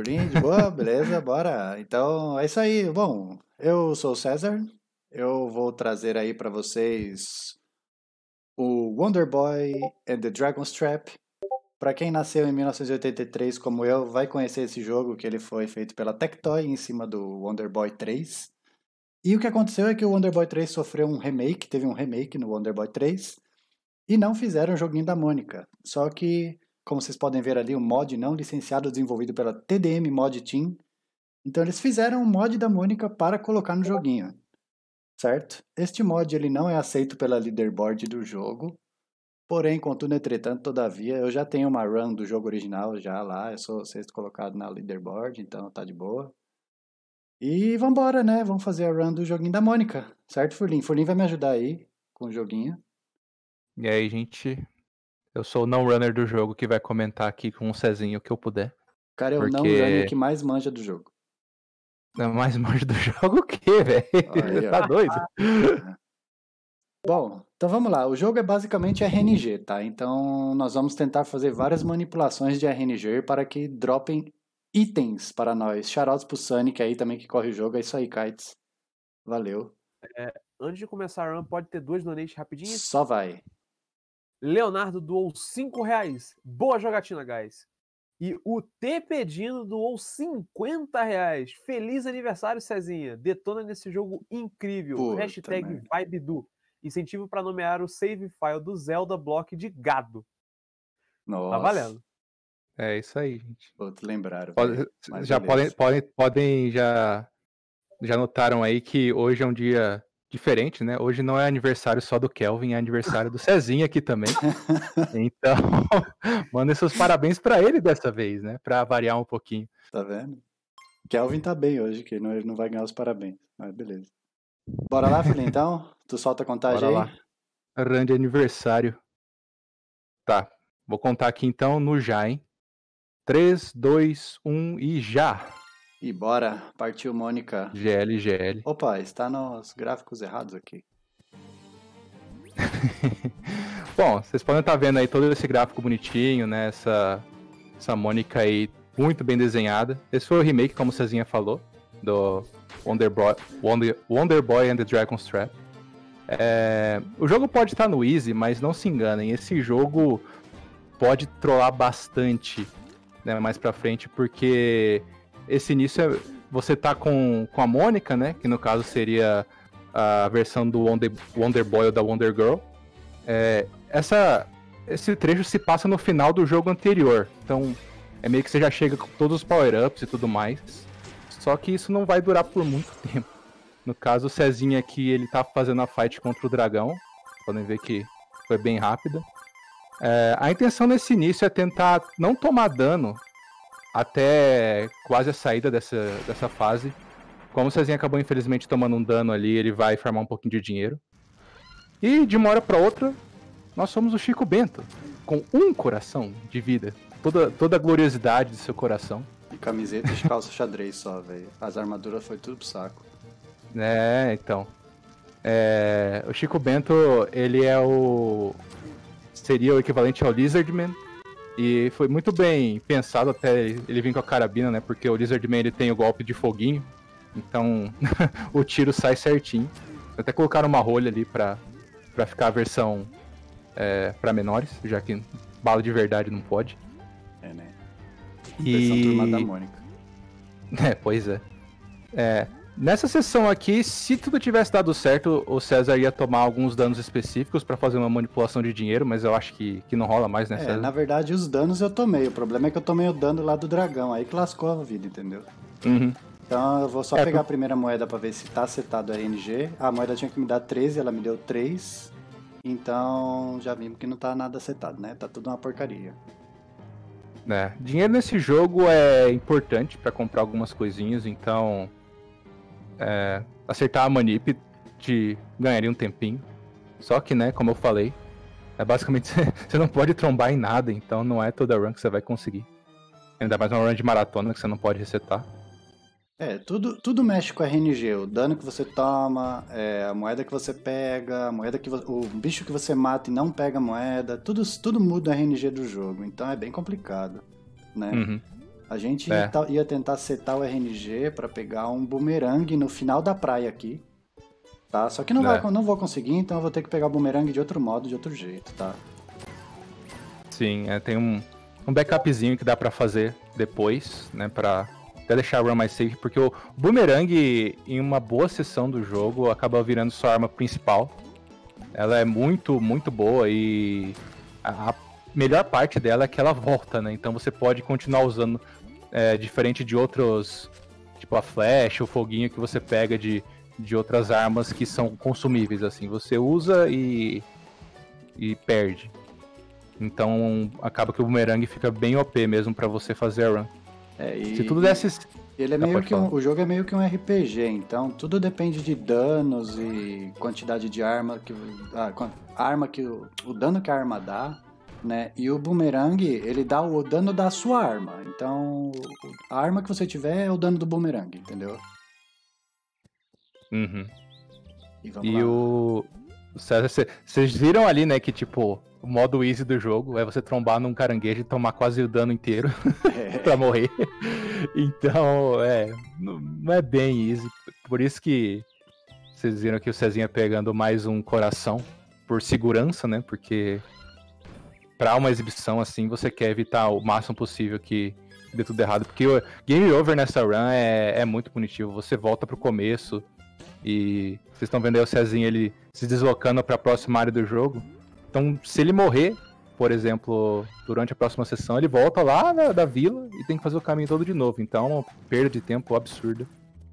Fulinho, de boa? Beleza, bora. Então, é isso aí. Bom, eu sou o César. Eu vou trazer aí pra vocês o Wonder Boy and the Dragon's Trap. Pra quem nasceu em 1983 como eu, vai conhecer esse jogo que ele foi feito pela Tectoy em cima do Wonder Boy 3. E o que aconteceu é que o Wonder Boy 3 sofreu um remake, teve um remake no Wonder Boy 3, e não fizeram o joguinho da Mônica. Só que, como vocês podem ver ali, um mod não licenciado desenvolvido pela TDM Mod Team. Então eles fizeram um mod da Mônica para colocar no joguinho, certo? Este mod ele não é aceito pela leaderboard do jogo, porém, contudo, entretanto, todavia, eu já tenho uma run do jogo original já lá, eu sou sexto colocado na leaderboard, então tá de boa. E vambora, né? Vamos fazer a run do joguinho da Mônica, certo, Furlim? Furlim vai me ajudar aí com o joguinho. E aí, gente, eu sou o não-runner do jogo que vai comentar aqui com o Cezinho o que eu puder. Cara, é o não-runner que mais manja do jogo. Mais manjo do jogo o quê, velho? Tá doido? Bom, então vamos lá. O jogo é basicamente RNG, tá? Então nós vamos tentar fazer várias manipulações de RNG para que dropem itens para nós. Shoutouts pro Sonic aí também que corre o jogo. É isso aí, Kites. Valeu. Antes de começar a run, pode ter 2 donations rapidinho? Só vai. Leonardo doou R$5. Boa jogatina, guys. E o Tepedino doou R$50. Feliz aniversário, Cezinha. Detona nesse jogo incrível. Puta Hashtag merda. VibeDu. Incentivo para nomear o save file do Zelda Block de gado. Nossa. Tá valendo. É isso aí, gente. Putz, lembraram. Já podem já notaram aí que hoje é um dia diferente, né? Hoje não é aniversário só do Kelvin, é aniversário do Cezinha aqui também. Então, mandem seus parabéns pra ele dessa vez, né? Pra variar um pouquinho. Tá vendo? Kelvin tá bem hoje, que ele não vai ganhar os parabéns. Mas beleza. Bora lá, filho, então? Tu solta a contagem Bora aí? lá. Run de aniversário. Tá, vou contar aqui então no já, hein? 3, 2, 1 e já! E bora, partiu, Mônica. GL. Opa, está nos gráficos errados aqui. Bom, vocês podem estar vendo aí todo esse gráfico bonitinho, né? Essa Mônica aí muito bem desenhada. Esse foi o remake, como o Cezinha falou, do Wonder Boy and the Dragon's Trap. O jogo pode estar no Easy, mas não se enganem, esse jogo pode trollar bastante, né, mais pra frente, porque esse início você tá com a Mônica, né, que no caso seria a versão do Wonder Boy ou da Wonder Girl. Esse trecho se passa no final do jogo anterior, então é meio que você já chega com todos os power-ups e tudo mais, só que isso não vai durar por muito tempo. No caso, o Cezinha aqui, ele tá fazendo a fight contra o dragão, podem ver que foi bem rápida. A intenção nesse início é tentar não tomar dano até quase a saída dessa fase. Como o Cezinha acabou infelizmente tomando um dano ali, ele vai farmar um pouquinho de dinheiro. E de uma hora pra outra, nós somos o Chico Bento, com um coração de vida. Toda a gloriosidade do seu coração. E camiseta de calça xadrez só, velho. As armaduras foi tudo pro saco. Então. O Chico Bento, ele seria o equivalente ao Lizardman. E foi muito bem pensado até ele vir com a carabina, né? Porque o Lizardman ele tem o golpe de foguinho. Então o tiro sai certinho. Até colocaram uma rolha ali pra ficar a versão pra menores, já que bala de verdade não pode. Né? Versão Turma da Mônica. Pois é. Nessa sessão aqui, se tudo tivesse dado certo, o César ia tomar alguns danos específicos pra fazer uma manipulação de dinheiro, mas eu acho que não rola mais, né, César? Na verdade, os danos eu tomei. O problema é que eu tomei o dano lá do dragão, aí que lascou a vida, entendeu? Uhum. Então eu vou só pegar a primeira moeda pra ver se tá setado a RNG. A moeda tinha que me dar 13, ela me deu 3. Então já vimos que não tá nada setado, né? Tá tudo uma porcaria. Dinheiro nesse jogo é importante pra comprar algumas coisinhas, então acertar a manip te ganharia um tempinho. Só que, né, como eu falei, basicamente você não pode trombar em nada, então não é toda run que você vai conseguir. Ainda mais uma run de maratona que você não pode resetar. Tudo mexe com a RNG. O dano que você toma, a moeda que você pega, o bicho que você mata e não pega a moeda, tudo muda a RNG do jogo. Então é bem complicado, né? Uhum. A gente É. ia tentar setar o RNG pra pegar um boomerang no final da praia aqui. Tá? Só que não vou conseguir, então eu vou ter que pegar o boomerang de outro modo, de outro jeito, tá? Sim, tem um backupzinho que dá pra fazer depois, né? Pra até deixar a run mais safe, porque o boomerang, em uma boa sessão do jogo, acaba virando sua arma principal. Ela é muito, muito boa e a melhor parte dela é que ela volta, né? Então você pode continuar usando, diferente de outros, tipo a flecha, o foguinho que você pega de outras armas que são consumíveis, assim. Você usa e perde. Então acaba que o boomerang fica bem OP mesmo pra você fazer a run. Se tudo desse... Ele é meio que o jogo é meio que um RPG, então tudo depende de danos e quantidade de arma o dano que a arma dá, né? E o boomerang, ele dá o dano da sua arma. Então, a arma que você tiver é o dano do boomerang, entendeu? Uhum. E vamos lá. O César, vocês viram ali, né, que tipo, o modo easy do jogo é você trombar num caranguejo e tomar quase o dano inteiro pra morrer. Então, não é bem easy. Por isso que vocês viram que o Cezinha pegando mais um coração por segurança, né? Porque pra uma exibição assim, você quer evitar o máximo possível que dê tudo errado. Porque o game over nessa run é muito punitivo. Você volta pro começo e vocês estão vendo aí o Cezinha ele se deslocando pra próxima área do jogo. Então, se ele morrer, por exemplo, durante a próxima sessão, ele volta lá da vila e tem que fazer o caminho todo de novo. Então, uma perda de tempo absurda.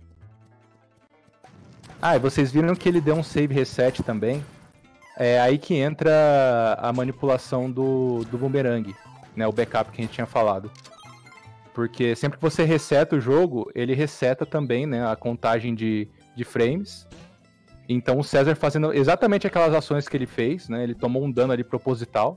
E vocês viram que ele deu um save reset também. É aí que entra a manipulação do boomerang, né? O backup que a gente tinha falado. Porque sempre que você reseta o jogo, ele reseta também, né, a contagem de frames. Então o César fazendo exatamente aquelas ações que ele fez, né? Ele tomou um dano ali proposital.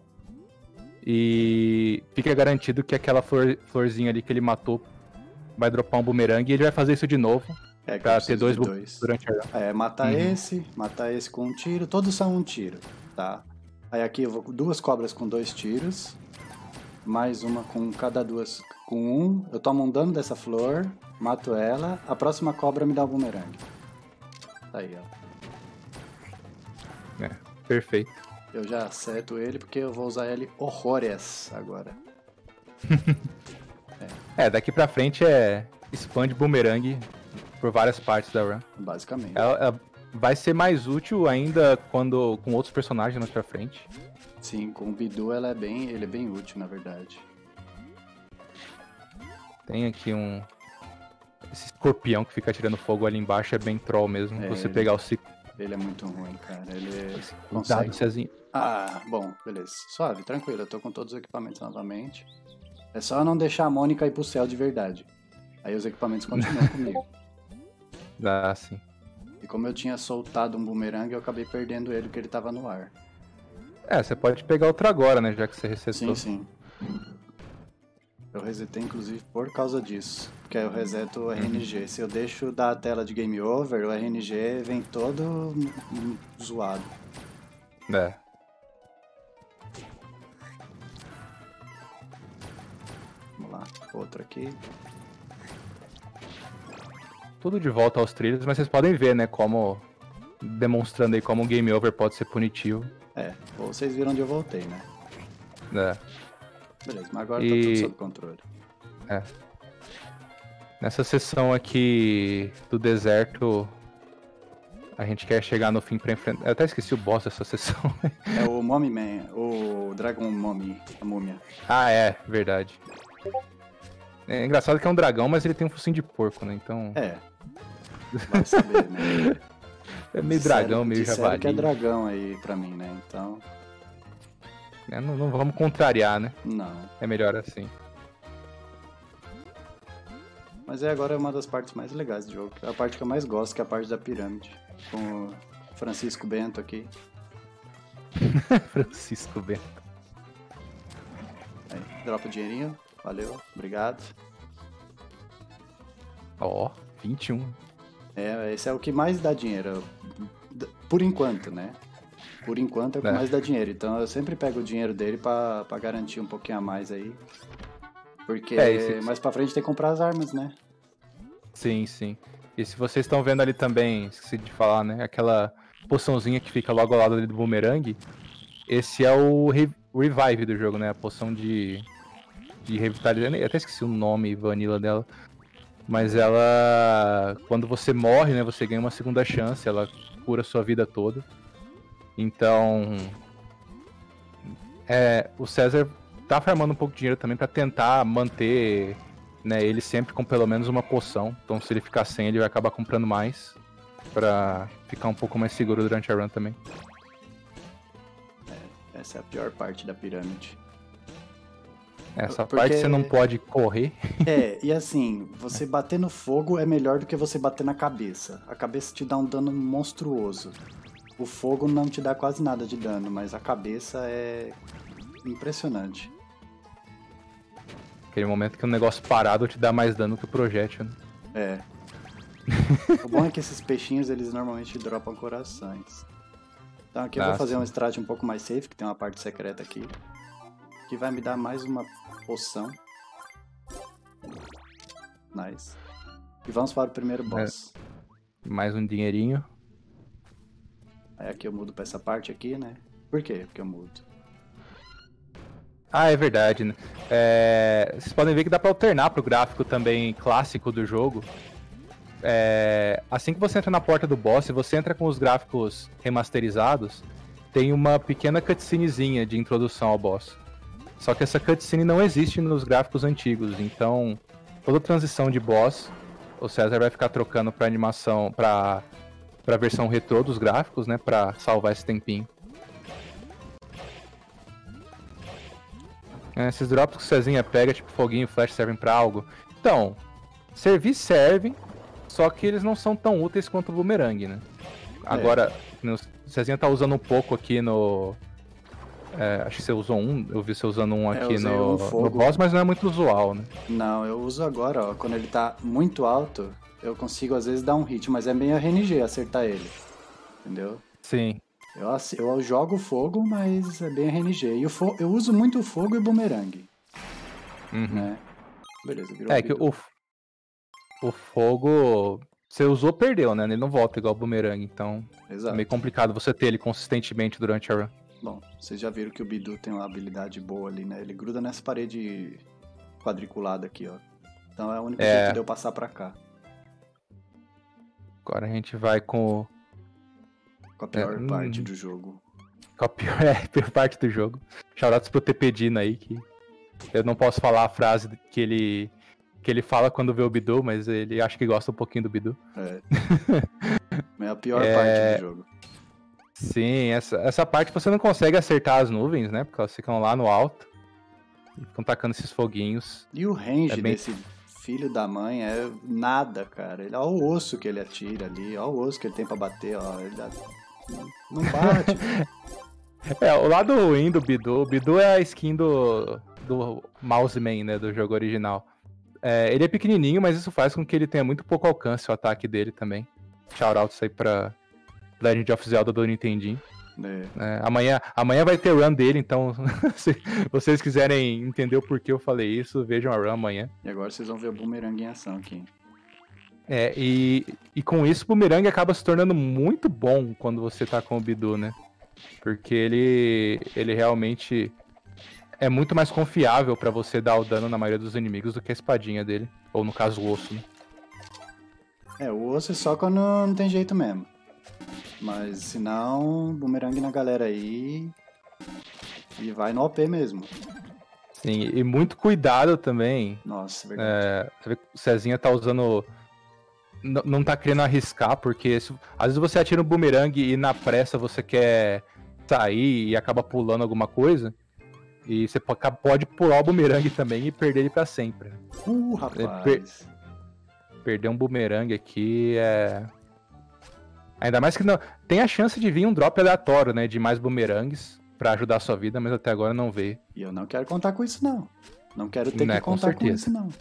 E fica garantido que aquela florzinha ali que ele matou vai dropar um boomerang e ele vai fazer isso de novo. Pra ter dois durante a... matar esse com um tiro, todos são um tiro, tá? Aí aqui eu vou com 2 cobras com 2 tiros, mais uma com cada 2 com 1, eu tomo um dano dessa flor, mato ela, a próxima cobra me dá o boomerang. Tá aí, ó. Perfeito. Eu já acerto ele porque eu vou usar ele horrores agora. Daqui pra frente expande boomerang por várias partes da run. Basicamente. Ela vai ser mais útil ainda quando com outros personagens mais pra frente. Sim, com o Bidu ele é bem útil, na verdade. Tem aqui esse escorpião que fica tirando fogo ali embaixo, é bem troll mesmo. Você pegar o ciclo. Ele é muito ruim, cara. Ele Cuidado, Cezinha. Bom, beleza. Suave, tranquilo. Eu tô com todos os equipamentos novamente. É só não deixar a Mônica ir pro céu de verdade. Aí os equipamentos continuam comigo. Sim. E como eu tinha soltado um boomerang, eu acabei perdendo ele porque ele tava no ar. Você pode pegar outro agora, né? Já que você resetou. Sim. Eu resetei, inclusive, por causa disso. Porque aí eu reseto o RNG. Se eu deixo da tela de Game Over, o RNG vem todo zoado. Vamos lá, outro aqui. Tudo de volta aos trilhos, mas vocês podem ver, né? Demonstrando aí como o Game Over pode ser punitivo. Vocês viram onde eu voltei, né? Beleza, mas agora tá tudo sob controle. Nessa sessão aqui do deserto, a gente quer chegar no fim pra enfrentar... Eu até esqueci o boss dessa sessão. É o Mommy Man, o Dragon Mommy, a múmia. Verdade. É engraçado que é um dragão, mas ele tem um focinho de porco, né? Então... Vai saber, né? É meio dragão, meio javali. Que é dragão aí pra mim, né? Então... Não vamos contrariar, né? Não. É melhor assim. Mas agora é uma das partes mais legais do jogo. É a parte que eu mais gosto, que é a parte da pirâmide. Com o Francisco Bento aqui. Francisco Bento. Aí, dropa o dinheirinho. Valeu, obrigado. 21. Esse é o que mais dá dinheiro. Por enquanto, né? Por enquanto é o que mais dá dinheiro. Então eu sempre pego o dinheiro dele pra garantir um pouquinho a mais aí. Porque É, mais pra frente tem que comprar as armas, né? Sim, sim. E se vocês estão vendo ali também, esqueci de falar, né? Aquela poçãozinha que fica logo ao lado ali do boomerang. Esse é o revive do jogo, né? A poção de revitalizar. Eu até esqueci o nome, Vanilla dela. Mas ela. Quando você morre, né? Você ganha uma segunda chance. Ela cura a sua vida toda. Então. O César tá farmando um pouco de dinheiro também pra tentar manter, né, ele sempre com pelo menos uma poção. Então se ele ficar sem, ele vai acabar comprando mais. Pra ficar um pouco mais seguro durante a run também. Essa é a pior parte da pirâmide. Essa Porque- parte você não pode correr. E assim, você bater no fogo é melhor do que você bater na cabeça. A cabeça te dá um dano monstruoso. O fogo não te dá quase nada de dano, mas a cabeça é impressionante. Aquele momento que o negócio parado te dá mais dano que o projétil, né? É. O bom é que esses peixinhos, eles normalmente dropam corações. Então aqui eu vou fazer sim. um strat um pouco mais safe, que tem uma parte secreta aqui. Que vai me dar mais uma poção. Nice. E vamos para o primeiro boss. Mais um dinheirinho. Aí aqui eu mudo pra essa parte aqui, né? Por quê que eu mudo? Ah, é verdade, né? Vocês podem ver que dá pra alternar pro gráfico também clássico do jogo. Assim que você entra na porta do boss, se você entra com os gráficos remasterizados, tem uma pequena cutscenezinha de introdução ao boss. Só que essa cutscene não existe nos gráficos antigos, então toda transição de boss, o César vai ficar trocando pra animação, pra versão retrô dos gráficos, né, pra salvar esse tempinho. Esses drops que o Cezinha pega, tipo foguinho, flash, servem pra algo? Então, servir servem, só que eles não são tão úteis quanto o boomerang, né? Agora, o Cezinha tá usando um pouco aqui no... acho que você usou um, eu vi você usando um aqui usei no fogo. boss, mas não é muito usual, né? Não, eu uso agora, ó. Quando ele tá muito alto, eu consigo às vezes dar um hit, mas é meio RNG acertar ele. Entendeu? Sim. Eu jogo fogo, mas é bem RNG. E eu uso muito fogo e boomerang, Uhum. né? Beleza, virou Que Bidu. o fogo... Você usou, perdeu, né? Ele não volta igual o boomerang, então é Exato. meio complicado você ter ele consistentemente durante a run. Bom, vocês já viram que o Bidu tem uma habilidade boa ali, né? Ele gruda nessa parede quadriculada aqui, ó. Então é o único jeito de eu passar pra cá. Agora a gente vai com Com a pior parte do jogo. a pior parte do jogo. Shoutouts pro Tepedina aí, que eu não posso falar a frase que ele fala quando vê o Bidu, mas ele acha que gosta um pouquinho do Bidu. É a pior parte do jogo. Sim, essa parte você não consegue acertar as nuvens, né? Porque elas ficam lá no alto. E ficam tacando esses foguinhos. E o range desse filho da mãe é nada, cara. Olha o osso que ele atira ali, olha o osso que ele tem pra bater, ó. Ele não bate. O lado ruim do Bidu, o Bidu é a skin do Mouseman, né, do jogo original. Ele é pequenininho, mas isso faz com que ele tenha muito pouco alcance, o ataque dele também. Shoutouts aí pra Legend of Zelda do Nintendinho. Amanhã vai ter run dele, então se vocês quiserem entender o porquê eu falei isso, vejam a run amanhã. E agora vocês vão ver o boomerang em ação aqui. E com isso o boomerang acaba se tornando muito bom quando você tá com o Bidu, né? Porque ele realmente é muito mais confiável pra você dar o dano na maioria dos inimigos do que a espadinha dele. Ou no caso o osso, né? O osso é só quando não tem jeito mesmo. Mas se não, boomerang na galera aí. E vai no OP mesmo. Sim, e muito cuidado também. Nossa, verdade. Você vê que o Cezinha tá usando... Não tá querendo arriscar, porque às vezes você atira um boomerang e na pressa você quer sair e acaba pulando alguma coisa. E você pode pular o boomerang também e perder ele pra sempre. Rapaz. Perder um boomerang aqui é... Ainda mais que não... Tem a chance de vir um drop aleatório, né? De mais boomerangues pra ajudar a sua vida, mas até agora não veio. E eu não quero contar com isso, não. Não quero ter que Com contar com certeza. isso, não.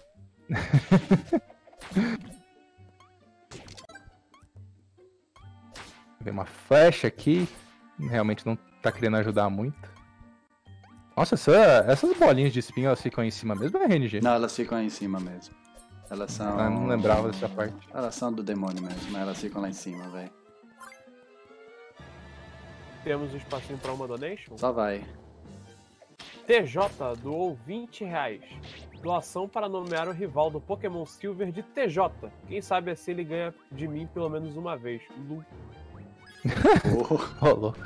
Vem uma flecha aqui. Realmente não tá querendo ajudar muito. Nossa, essas bolinhas de espinho, elas ficam em cima mesmo, é RNG? Não, elas ficam aí em cima mesmo. Elas são. Eu não lembrava dessa parte. Elas são do demônio mesmo, mas elas ficam lá em cima, velho. Temos um espacinho pra uma donation. Só vai. TJ doou R$20. Doação para nomear o rival do Pokémon Silver de TJ. Quem sabe assim ele ganha de mim pelo menos uma vez. Oh, Ô, louco.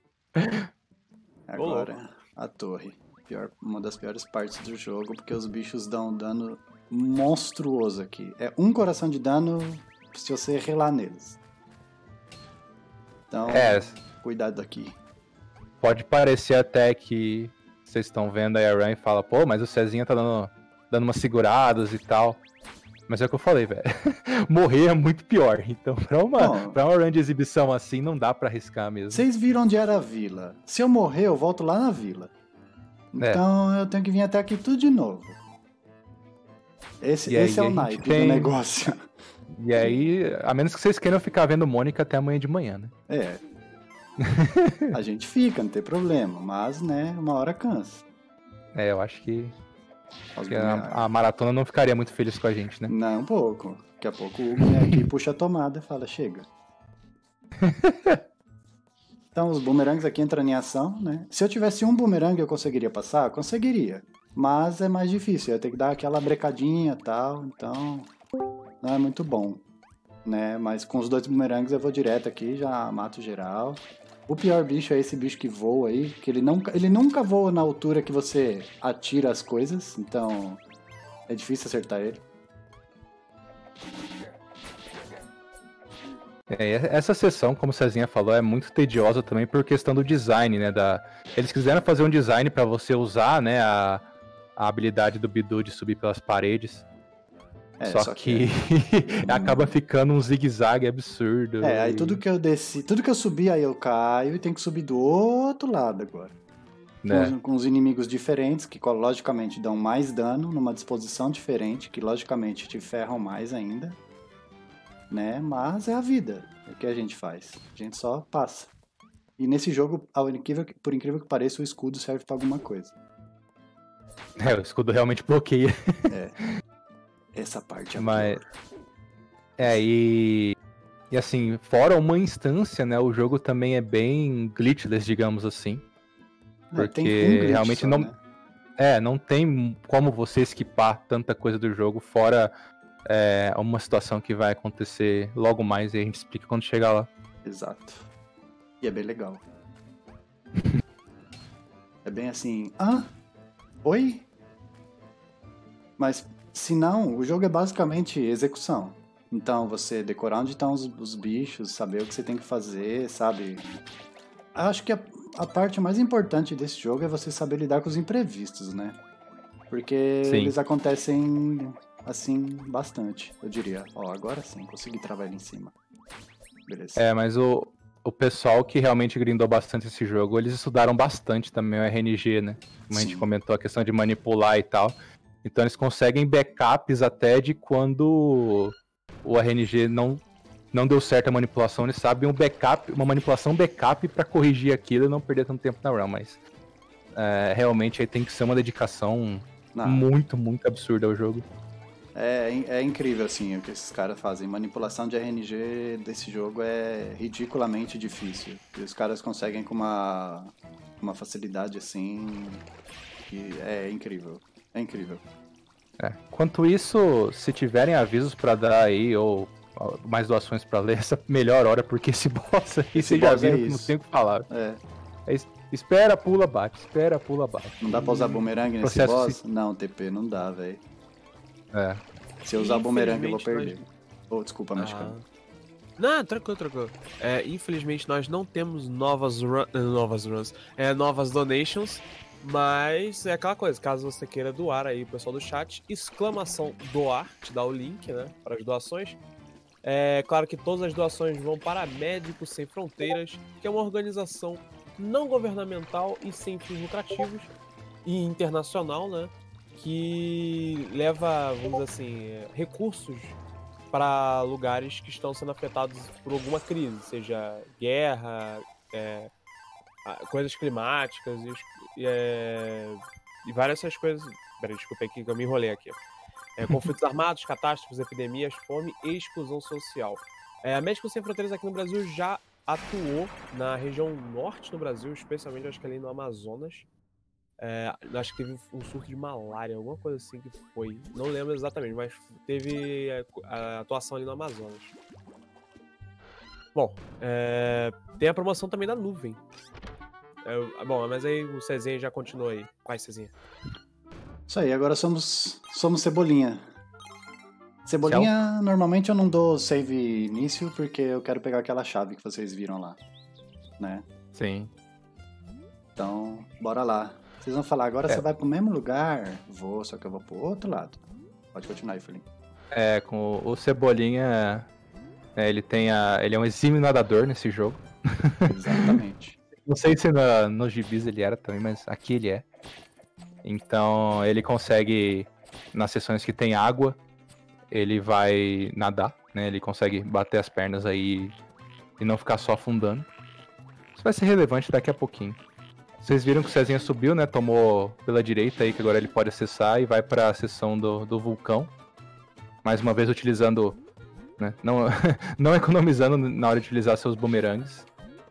agora, a torre. Uma das piores partes do jogo, porque os bichos dão um dano monstruoso aqui. É um coração de dano se você relar neles. Então, cuidado aqui. Pode parecer até que vocês estão vendo aí a run e fala, pô, mas o Cezinha tá dando umas seguradas e tal. Mas é o que eu falei, velho. Morrer é muito pior. Então, pra uma run de exibição assim, não dá pra arriscar mesmo. Vocês viram onde era a vila. Se eu morrer, eu volto lá na vila. Então, eu tenho que vir até aqui tudo de novo. Esse é o naipe do negócio. E aí, a menos que vocês queiram ficar vendo Mônica até amanhã de manhã, né? É. A gente fica, não tem problema. Mas, né, uma hora cansa. É, eu acho que a maratona não ficaria muito feliz com a gente, né? Não, um pouco. Daqui a pouco o Hugo vem aqui, puxa a tomada e fala, chega. Então, os bumerangues aqui entram em ação, né? Se eu tivesse um bumerangue, eu conseguiria passar? Conseguiria. Mas é mais difícil, eu ia ter que dar aquela brecadinha e tal, então não é muito bom, né? Mas com os 2 bumerangues eu vou direto aqui, já mato geral. O pior bicho é esse bicho que voa aí, que ele nunca voa na altura que você atira as coisas, então é difícil acertar ele. Essa sessão, como o Cezinha falou, é muito tediosa também por questão do design, né? Eles quiseram fazer um design para você usar, né, a habilidade do Bidu de subir pelas paredes. Só que acaba ficando um zigue-zague absurdo. Aí tudo que eu desci, tudo que eu subi, aí eu caio e tenho que subir do outro lado agora. Com os inimigos diferentes, que logicamente dão mais dano, numa disposição diferente, que logicamente te ferram mais ainda. Né? Mas é a vida, é o que a gente faz. A gente só passa. E nesse jogo, por incrível que pareça, o escudo serve pra alguma coisa. O escudo realmente bloqueia. Essa parte é Mas... E assim, fora uma instância, né? O jogo também é bem glitchless, digamos assim. Porque tem glitch realmente só, não... né? Não tem como você esquipar tanta coisa do jogo, fora uma situação que vai acontecer logo mais e a gente explica quando chegar lá. Exato. E é bem legal. É bem assim... Oi? Mas, se não, o jogo é basicamente execução. Então, você decorar onde estão os bichos, saber o que você tem que fazer, sabe? Acho que a parte mais importante desse jogo é você saber lidar com os imprevistos, né? Porque eles acontecem, assim, bastante, eu diria. Agora sim, consegui travar ele em cima. Beleza. Mas o pessoal que realmente grindou bastante esse jogo, eles estudaram bastante também o RNG, né? Como a gente comentou, a questão de manipular e tal. Então eles conseguem backups até de quando o RNG não deu certo a manipulação, eles sabem uma manipulação backup pra corrigir aquilo e não perder tanto tempo na run, mas realmente aí tem que ser uma dedicação muito, muito absurda ao jogo. É incrível, assim, o que esses caras fazem. Manipulação de RNG desse jogo é ridiculamente difícil. E os caras conseguem com uma facilidade, assim, que é incrível. É incrível. Quanto isso, se tiverem avisos pra dar aí, ou mais doações pra ler, essa melhor hora, porque esse boss aí, vocês já viram que não tem o que falar. Espera, pula, bate. Espera, pula, bate. Não dá pra usar bumerangue nesse boss? Não, TP, não dá, velho. Se eu usar bumerangue, eu vou perder. Desculpa, mexicano. Não, tranquilo. Infelizmente, nós não temos novas donations, mas é aquela coisa, caso você queira doar aí, o pessoal do chat, exclamação doar, te dá o link, né, para as doações. É claro que todas as doações vão para Médicos Sem Fronteiras, que é uma organização não governamental e sem fins lucrativos, e internacional, né, que leva, vamos dizer assim, recursos para lugares que estão sendo afetados por alguma crise, seja guerra, coisas climáticas e várias essas coisas. Peraí, desculpa que eu me enrolei aqui. Conflitos armados, catástrofes, epidemias, fome e exclusão social. A Médicos Sem Fronteiras aqui no Brasil já atuou na região norte do Brasil, especialmente acho que ali no Amazonas. Acho que teve um surto de malária, alguma coisa assim que foi. Não lembro exatamente, mas teve a atuação ali no Amazonas. Bom, tem a promoção também da nuvem. Bom, mas aí o Cezinha já continua aí. Vai, Cezinha. Isso aí, agora somos Cebolinha. Cebolinha, normalmente eu não dou save início porque eu quero pegar aquela chave que vocês viram lá, né? Sim. Então, bora lá. Vocês vão falar, agora você vai pro mesmo lugar? Vou, só que eu vou pro outro lado. Pode continuar aí, Felinho. Com o Cebolinha, ele é um exímio nadador nesse jogo. Exatamente. Não sei se nos gibis ele era também, mas aqui ele é. Então ele consegue, nas sessões que tem água, ele vai nadar, né? Ele consegue bater as pernas aí e não ficar só afundando. Isso vai ser relevante daqui a pouquinho. Vocês viram que o Cezinha subiu, né? Tomou pela direita aí, que agora ele pode acessar e vai para a seção do vulcão. Mais uma vez utilizando, né? Não economizando na hora de utilizar seus bumerangues.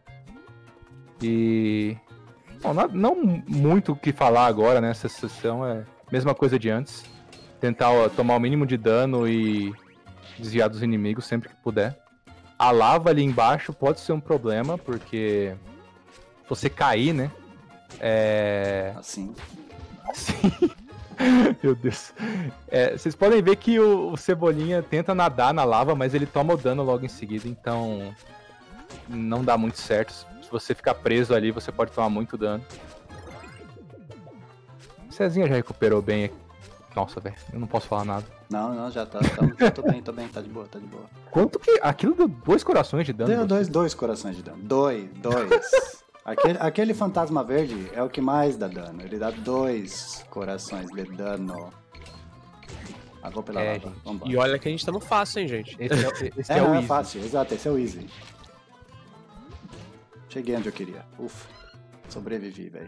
E... Bom, não muito o que falar agora nessa sessão, é a mesma coisa de antes. Tentar tomar o mínimo de dano e desviar dos inimigos sempre que puder. A lava ali embaixo pode ser um problema, porque se você cair, né? Assim. Meu Deus. Vocês podem ver que o Cebolinha tenta nadar na lava, mas ele toma o dano logo em seguida, então não dá muito certo. Se você ficar preso ali, você pode tomar muito dano. Cezinha já recuperou bem aqui. Nossa, velho, eu não posso falar nada. Não, já tá. Tô bem, tá de boa. Quanto que... Aquilo deu 2 corações de dano? Deu dois corações de dano. Dois. Aquele fantasma verde é o que mais dá dano. Ele dá 2 corações de dano. Vou pela lava. Vambora. E olha que a gente tá no fácil, hein, gente? Esse é o easy. Fácil, exato, esse é o easy. Cheguei onde eu queria. Ufa, sobrevivi, velho.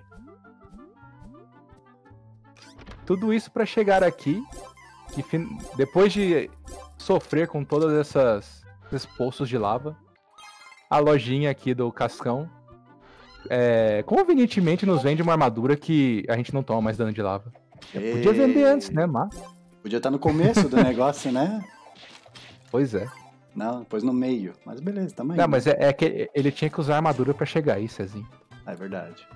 Tudo isso pra chegar aqui e depois de sofrer com todas esses poços de lava, a lojinha aqui do Cascão convenientemente nos vende uma armadura que a gente não toma mais dano de lava. Podia vender antes, né, mas... Podia estar no começo do negócio, né? Pois é. Não, pôs no meio. Mas beleza, tamo aí. Não, mas é que ele tinha que usar a armadura pra chegar aí, Cezinho. É verdade.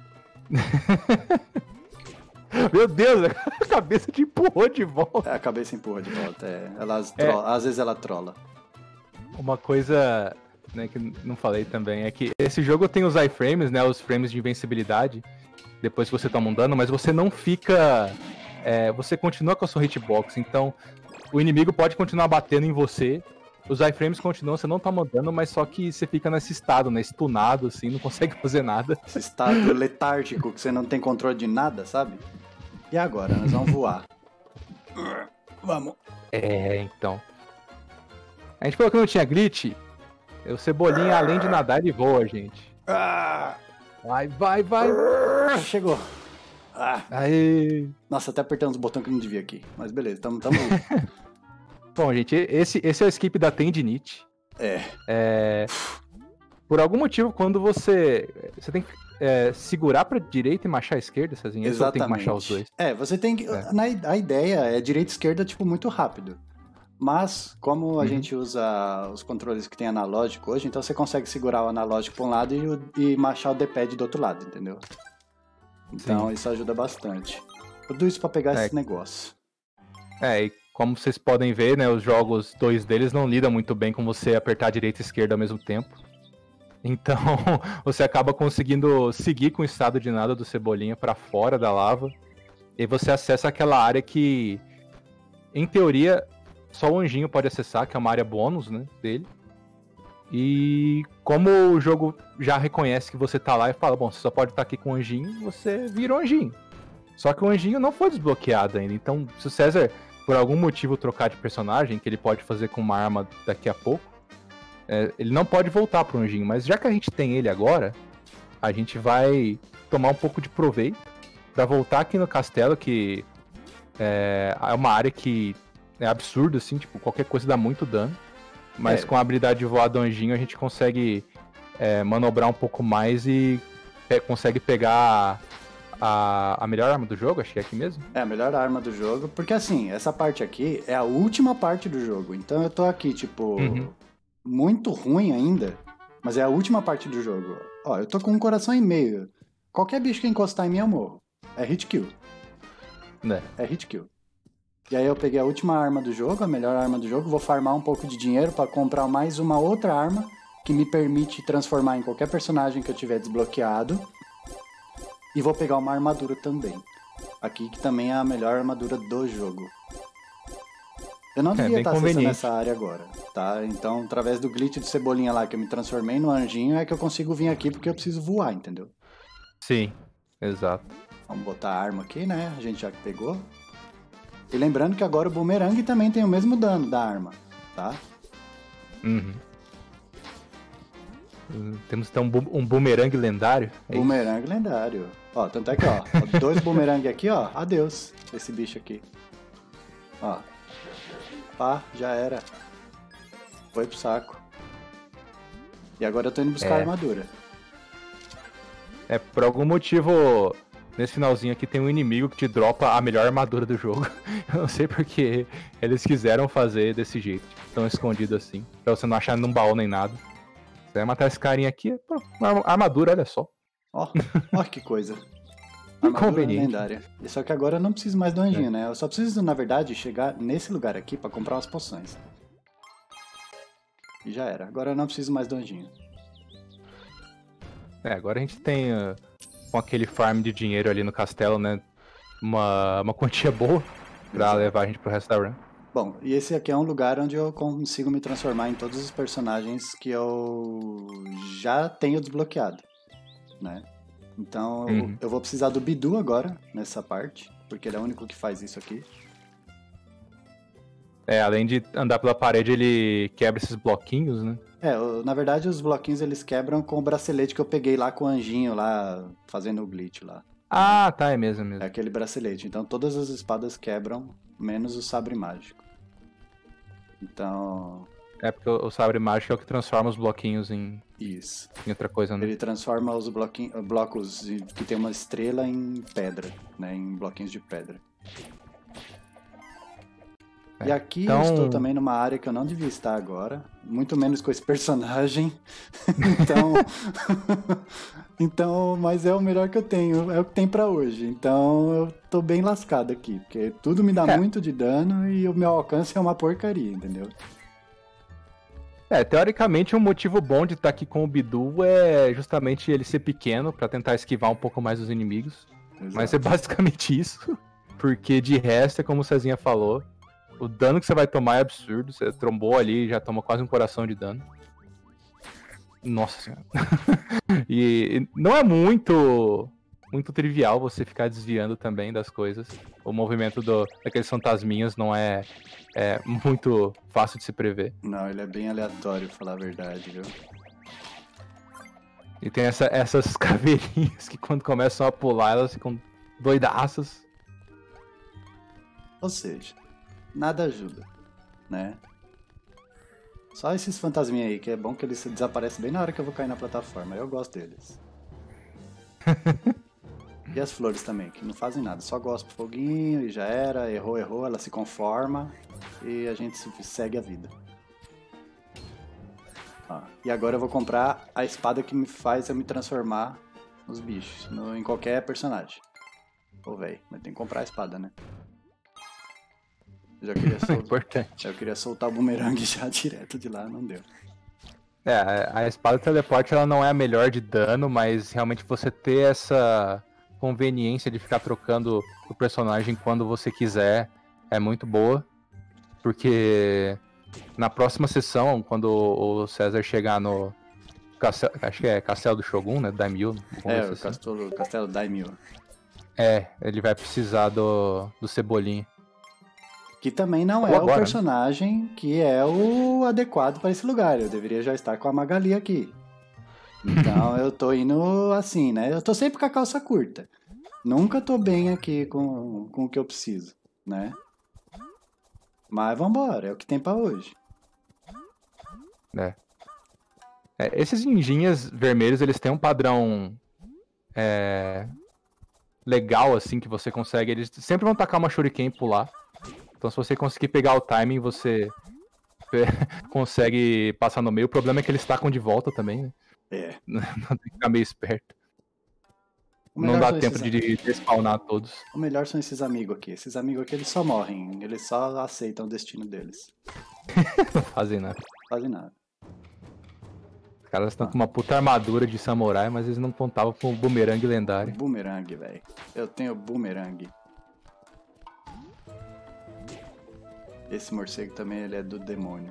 Meu Deus, a cabeça te empurrou de volta. A cabeça empurra de volta, às vezes ela trola. Uma coisa, né, que não falei também é que esse jogo tem os iframes, né, os frames de invencibilidade, depois que você toma um dano, mas você não fica... você continua com a sua hitbox, então o inimigo pode continuar batendo em você, os iframes continuam, você não toma dano, mas só que você fica nesse estado, né, stunado, assim, não consegue fazer nada. Esse estado letárgico que você não tem controle de nada, sabe? E agora? Nós vamos voar. Vamos. Então. A gente falou que não tinha glitch. O Cebolinha, além de nadar, ele voa, gente. Vai. Chegou. Aê. Nossa, até apertando os botões que não devia aqui. Mas beleza, tamo... Bom, gente, esse é o skip da tendinite. Por algum motivo, quando você tem que segurar pra direita e marchar à esquerda, Cezinha? Exatamente. Tem que marchar os dois. Você tem que... A ideia é direita e esquerda, tipo, muito rápido. Mas, como a gente usa os controles que tem analógico hoje, então você consegue segurar o analógico pra um lado e marchar o D-pad do outro lado, entendeu? Então, isso ajuda bastante. Tudo isso pra pegar esse negócio. E como vocês podem ver, né, os jogos 2 deles não lidam muito bem com você apertar direita e esquerda ao mesmo tempo. Então, você acaba conseguindo seguir com o estado de nada do Cebolinha pra fora da lava. E você acessa aquela área que, em teoria, só o Anjinho pode acessar, que é uma área bônus, né, dele. E como o jogo já reconhece que você tá lá e fala, bom, você só pode estar aqui com o Anjinho, você vira o Anjinho. Só que o Anjinho não foi desbloqueado ainda. Então, se o César, por algum motivo, trocar de personagem, que ele pode fazer com uma arma daqui a pouco, ele não pode voltar pro Anjinho. Mas já que a gente tem ele agora, a gente vai tomar um pouco de proveito pra voltar aqui no castelo, que é uma área que é absurdo, assim, tipo, qualquer coisa dá muito dano. Mas com a habilidade de voar do anjinho, a gente consegue manobrar um pouco mais e consegue pegar a melhor arma do jogo, acho que é aqui mesmo. É a melhor arma do jogo, porque assim, essa parte aqui é a última parte do jogo. Então eu tô aqui, tipo, muito ruim ainda, mas é a última parte do jogo. Ó, eu tô com 1,5 coração. Qualquer bicho que encostar em mim, eu morro. É hit kill. É hit kill. E aí eu peguei a última arma do jogo, a melhor arma do jogo, vou farmar um pouco de dinheiro pra comprar mais uma outra arma que me permite transformar em qualquer personagem que eu tiver desbloqueado. E vou pegar uma armadura também. Aqui que também é a melhor armadura do jogo. Eu não devia estar acessando essa área agora, tá? Então, através do glitch de cebolinha lá que eu me transformei no anjinho, é que eu consigo vir aqui porque eu preciso voar, entendeu? Sim, exato. Vamos botar a arma aqui, né? A gente já pegou. E lembrando que agora o boomerang também tem o mesmo dano da arma, tá? Temos então um boomerang lendário. Boomerang lendário. Ó, tanto é que, ó, 2 boomerang aqui, ó. Adeus, esse bicho aqui. Ó. Pá, já era. Foi pro saco. E agora eu tô indo buscar a armadura. Por algum motivo, nesse finalzinho aqui tem um inimigo que te dropa a melhor armadura do jogo. Eu não sei porque eles quiseram fazer desse jeito, tipo, tão escondido assim, pra você não achar num baú nem nada. Você vai matar esse carinha aqui, uma armadura, olha só. Ó que coisa. Inconveniente. Lendária. Só que agora eu não preciso mais do anjinho, né? Eu só preciso, na verdade, chegar nesse lugar aqui pra comprar umas poções. E já era. Agora eu não preciso mais do anjinho. Agora a gente tem, com aquele farm de dinheiro ali no castelo, né? Uma quantia boa pra levar a gente pro resto da run. Bom, e esse aqui é um lugar onde eu consigo me transformar em todos os personagens que eu já tenho desbloqueado, né? Então eu vou precisar do Bidu agora, nessa parte, porque ele é o único que faz isso aqui. Além de andar pela parede, ele quebra esses bloquinhos, né? Na verdade os bloquinhos eles quebram com o bracelete que eu peguei lá com o anjinho lá, fazendo o glitch lá. Ah, tá, é mesmo. É aquele bracelete, então todas as espadas quebram, menos o sabre mágico. Então... porque o sabre mágico é o que transforma os bloquinhos em outra coisa, né? Ele transforma os blocos que tem uma estrela em pedra, né? Em bloquinhos de pedra. E aqui eu estou também numa área que eu não devia estar agora, muito menos com esse personagem. Então, mas é o melhor que eu tenho, é o que tem pra hoje. Então eu tô bem lascado aqui, porque tudo me dá muito de dano e o meu alcance é uma porcaria, entendeu? Teoricamente um motivo bom de estar aqui com o Bidu é justamente ele ser pequeno pra tentar esquivar um pouco mais os inimigos. Exato. Mas é basicamente isso, porque de resto, como o Cezinha falou, o dano que você vai tomar é absurdo. Você trombou ali e já toma quase 1 coração de dano. Nossa senhora. E não é muito trivial você ficar desviando também das coisas. O movimento daqueles fantasminhas não é muito fácil de se prever. Não, ele é bem aleatório, pra falar a verdade, viu? E tem essas caveirinhas que quando começam a pular, elas ficam doidaças. Ou seja, nada ajuda, né? Só esses fantasminhas aí, que é bom que eles desaparecem bem na hora que eu vou cair na plataforma. Eu gosto deles. E as flores também, que não fazem nada. Só gostam do foguinho e já era. Errou, ela se conforma. E a gente segue a vida. E agora eu vou comprar a espada que me faz eu me transformar nos bichos. Em qualquer personagem. Pô, velho, mas tem que comprar a espada, né? Eu já queria soltar. Importante. Eu queria soltar o boomerang já direto de lá, não deu. A espada teleporte ela não é a melhor de dano, mas realmente você ter essa conveniência de ficar trocando o personagem quando você quiser é muito boa. Porque na próxima sessão, quando o César chegar no castelo, acho que é Castelo do Shogun, né? Daimyo. O Castelo Daimyo. Ele vai precisar do Cebolinha. Que também não é o personagem que é o adequado para esse lugar. Eu deveria já estar com a Magali aqui. Então eu tô indo assim, né? Eu tô sempre com a calça curta. Nunca tô bem aqui com o que eu preciso, né? Mas vambora, é o que tem pra hoje. né? Esses ninjinhas vermelhos, eles têm um padrão legal, assim, que você consegue. Eles sempre vão tacar uma shuriken e pular. Então, se você conseguir pegar o timing, você consegue passar no meio. O problema é que eles tacam de volta também, né? Tem que ficar meio esperto. Não dá tempo de respawnar todos. O melhor são esses amigos aqui. Esses amigos aqui, eles só morrem. Eles só aceitam o destino deles. Não fazem nada. Fazem nada. Os caras estão com uma puta armadura de samurai, mas eles não contavam com o boomerang lendário. Boomerang, velho. Eu tenho boomerang. Esse morcego também, ele é do demônio.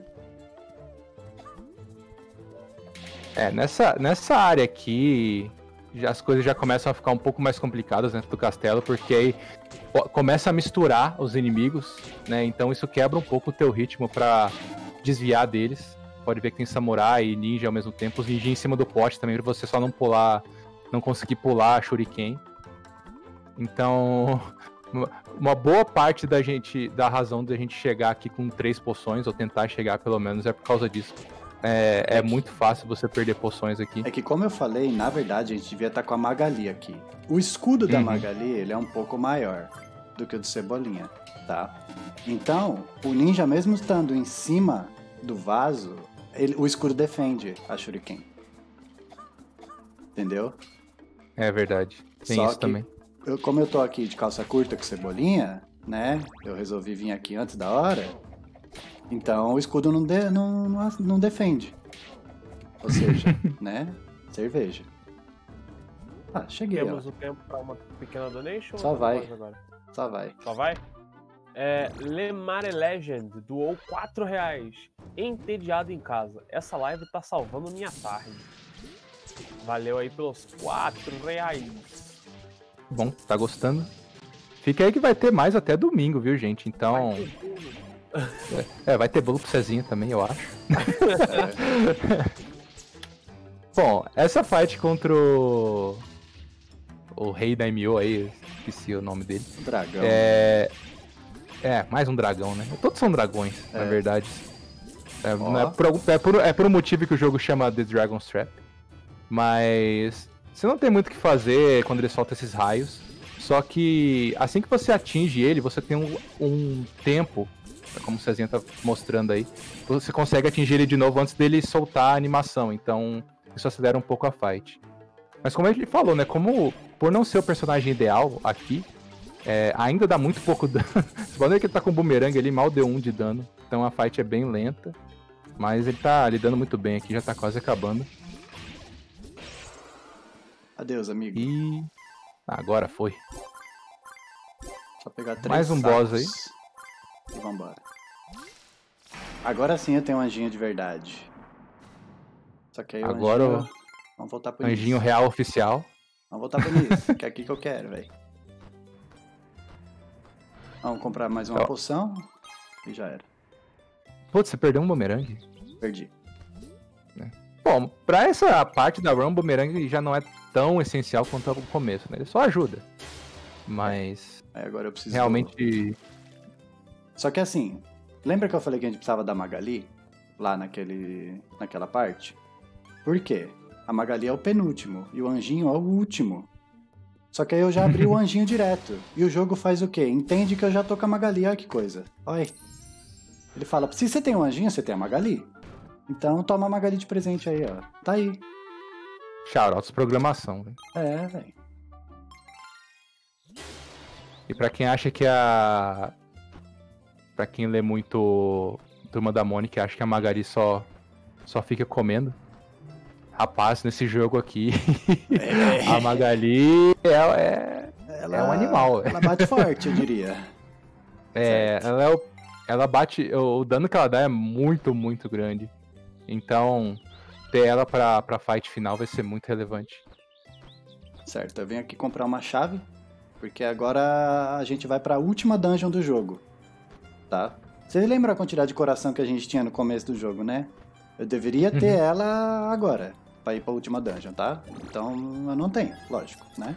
Nessa área aqui, as coisas já começam a ficar um pouco mais complicadas dentro do castelo, porque aí começa a misturar os inimigos, né? Então isso quebra um pouco o teu ritmo pra desviar deles. Pode ver que tem samurai e ninja ao mesmo tempo. Os ninja em cima do poste também, pra você só não conseguir pular a shuriken. Então, uma boa parte da razão da gente chegar aqui com 3 poções, ou tentar chegar pelo menos, é por causa disso. É muito fácil você perder poções aqui. É que, como eu falei, na verdade, a gente devia estar com a Magali aqui. O escudo da Magali, ele é um pouco maior do que o do Cebolinha, tá? Então, o ninja, mesmo estando em cima do vaso, o escudo defende a shuriken. Entendeu? É verdade. Tem Só isso que também. Como eu tô aqui de calça curta com Cebolinha, né? Eu resolvi vir aqui antes da hora. Então o escudo não defende. Ou seja, né? Cerveja. Ah, cheguei. Temos o tempo para uma pequena donation? Só ou vai. Agora? Só vai. Só vai? Lemare Legend doou R$4. Entediado em casa. Essa live tá salvando minha tarde. Valeu aí pelos R$4. Bom, tá gostando? Fica aí que vai ter mais até domingo, viu, gente? Então. Vai ter bolo pro Cezinha também, eu acho. Bom, essa fight contra o rei da MO aí, esqueci o nome dele. Dragão. Mais um dragão, né? Todos são dragões, na verdade. É por um motivo que o jogo chama The Dragon's Trap. Mas você não tem muito o que fazer quando ele solta esses raios. Só que assim que você atinge ele, você tem um tempo, como o Cezinha tá mostrando aí, você consegue atingir ele de novo antes dele soltar a animação. Então isso acelera um pouco a fight. Mas como ele falou, né? Por não ser o personagem ideal aqui, ainda dá muito pouco dano. Você pode ver que ele tá com o boomerang ali, mal deu 1 de dano. Então a fight é bem lenta. Mas ele tá lidando muito bem aqui, já tá quase acabando. Adeus, amigo. E agora foi. Só pegar 3 mais um boss aí. E vambora. Agora sim eu tenho um anjinho de verdade. Só que aí agora anjinho... Vamos voltar pro anjinho início. real oficial. Vamos voltar pro início, que é aqui que eu quero, velho. Vamos comprar mais uma poção e já era. Putz, você perdeu um boomerang? Perdi. Bom, pra essa parte da run, o boomerang já não é tão essencial quanto no começo, né? Ele só ajuda. Mas... agora eu preciso... realmente... Só que assim, lembra que eu falei que a gente precisava da Magali? Lá naquela parte? Por quê? A Magali é o penúltimo e o anjinho é o último. Só que aí eu já abri o anjinho direto. E o jogo faz o quê? Entende que eu já tô com a Magali, olha que coisa. Olha. Ele fala, se você tem um anjinho, você tem a Magali. Então toma a Magali de presente aí, ó. Tá aí. Shoutouts programação, velho. Velho. E pra quem acha que pra quem lê muito Turma da Mônica, acha que a Magali só fica comendo. Rapaz, nesse jogo aqui, a Magali é um animal. Ela bate forte, eu diria. Ela bate... O dano que ela dá é muito, muito grande. Então, ter ela pra fight final vai ser muito relevante. Certo, eu venho aqui comprar uma chave, porque agora a gente vai pra última dungeon do jogo. Tá? Você lembra a quantidade de coração que a gente tinha no começo do jogo, né? Eu deveria ter ela agora. pra ir pra última dungeon, tá? Então eu não tenho, lógico, né?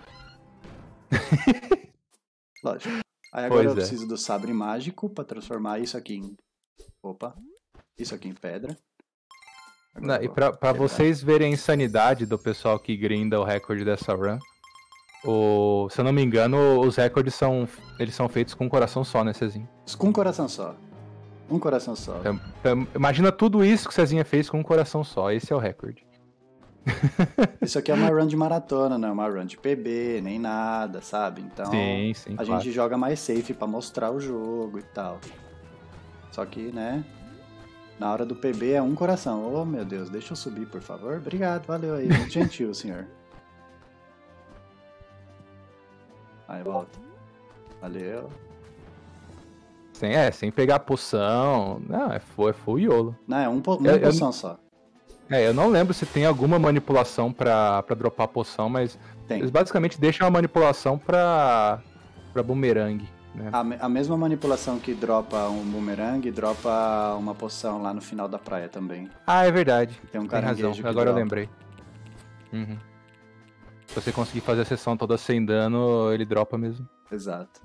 Lógico. Aí agora eu preciso do sabre mágico pra transformar isso aqui em... Opa. Isso aqui em pedra. Não, e pra vocês verem a insanidade do pessoal que grinda o recorde dessa run, se eu não me engano, os recordes são feitos com um coração só, né, Cezinha? Com um coração só. Um coração só. Então, imagina tudo isso que o Cezinha fez com um coração só. Esse é o recorde. Isso aqui é uma run de maratona, não é uma run de PB, nem nada, sabe? Então sim, a gente joga mais safe pra mostrar o jogo e tal. Só que, né? Na hora do PB é um coração. Oh, meu Deus, deixa eu subir, por favor. Obrigado, valeu aí. Muito gentil, senhor. Aí, volta. Valeu. Sem pegar poção. Não, é full YOLO. Não, é uma poção só. Eu não lembro se tem alguma manipulação pra dropar poção, mas tem. Eles basicamente deixam a manipulação pra boomerang. Né? A mesma manipulação que dropa um boomerang, dropa uma poção lá no final da praia também. Ah, é verdade. Tem um caranguejo razão. Agora eu lembrei. Uhum. Se você conseguir fazer a sessão toda sem dano, ele dropa mesmo. Exato.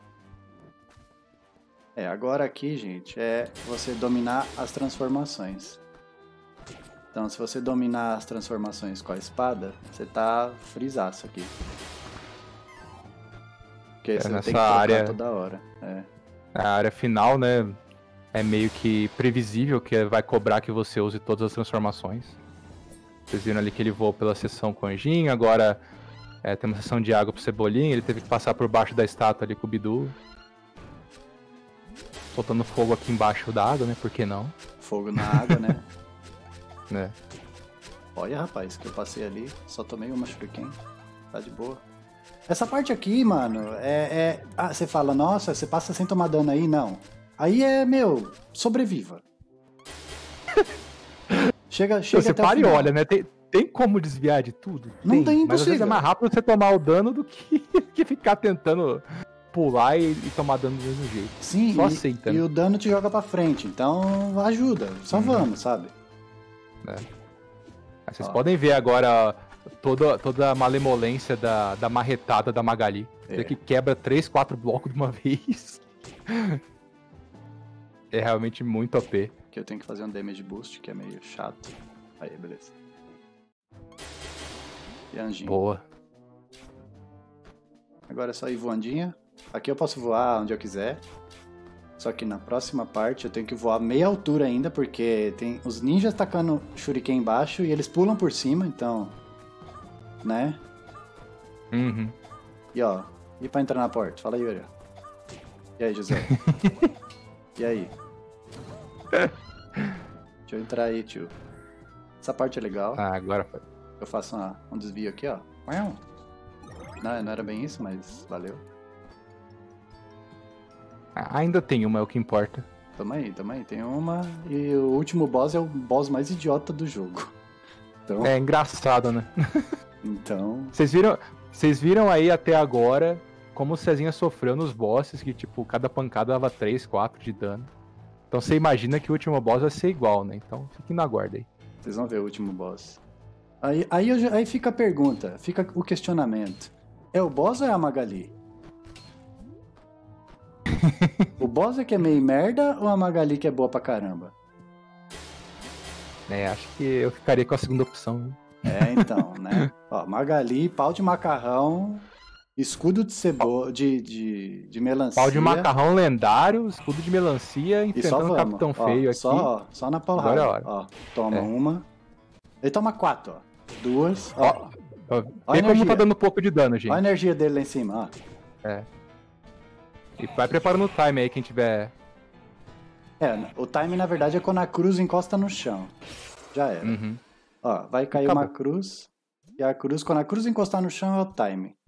Agora aqui, gente, é você dominar as transformações. Então, se você dominar as transformações com a espada, você tá frisaço aqui. Porque você tem que trocar toda hora. A área final, né, é meio que previsível, que vai cobrar que você use todas as transformações. Vocês viram ali que ele voou pela seção com o anjinho, agora tem uma seção de água pro Cebolinha, ele teve que passar por baixo da estátua ali com o Bidu. Soltando fogo aqui embaixo da água, né, por que não? Fogo na água, né? É. Olha, rapaz, que eu passei ali, só tomei uma shuriken, tá de boa. Essa parte aqui, mano, você fala, nossa, você passa sem tomar dano aí? Não. Aí sobreviva. Chega você até para o final. E olha, né? Tem como desviar de tudo? Não tem, impossível. Mas às vezes é mais rápido você tomar o dano do que ficar tentando pular e tomar dano do mesmo jeito. Sim, só aceita. E o dano te joga pra frente, então ajuda. Só vamos, sabe? Vocês podem ver agora toda a malemolência da marretada da Magali. Você que quebra 3, 4 blocos de uma vez. É realmente muito OP. Que eu tenho que fazer um damage boost, que é meio chato. Aí, beleza. E anjinho. Boa. Agora é só ir voandinha. Aqui eu posso voar onde eu quiser. Só que na próxima parte eu tenho que voar meia altura ainda, porque tem os ninjas tacando shuriken embaixo e eles pulam por cima, então... Né? Uhum. E pra entrar na porta? Fala aí, Yuri. E aí, José? E aí? Deixa eu entrar aí, tio. Essa parte é legal. Agora foi. Eu faço um desvio aqui, ó. Não era bem isso, mas valeu. Ainda tem uma, é o que importa. Tamo aí. Tem uma. E o último boss é o boss mais idiota do jogo. Então... É engraçado, né? Então... Vocês viram aí até agora como o Cezinha sofreu nos bosses, que tipo, cada pancada dava 3, 4 de dano. Então você imagina que o último boss vai ser igual, né? Então fiquem na guarda aí. Vocês vão ver o último boss. Aí fica a pergunta, fica o questionamento. É o boss ou é a Magali? O boss é que é meio merda ou a Magali que é boa pra caramba? Acho que eu ficaria com a segunda opção. Né? Então, né? Magali, pau de macarrão, escudo de cebola, de melancia. Pau de macarrão lendário, escudo de melancia, enfrentando o Capitão Feio aqui. Só na porrada. Agora é hora. Toma uma. Ele toma 4, 2. Vê como tá dando pouco de dano, gente. Olha a energia dele lá em cima, E vai preparando o time aí, quem tiver... o time na verdade é quando a cruz encosta no chão. Já era. Uhum. Vai cair uma cruz. E a cruz, quando a cruz encostar no chão, é o time.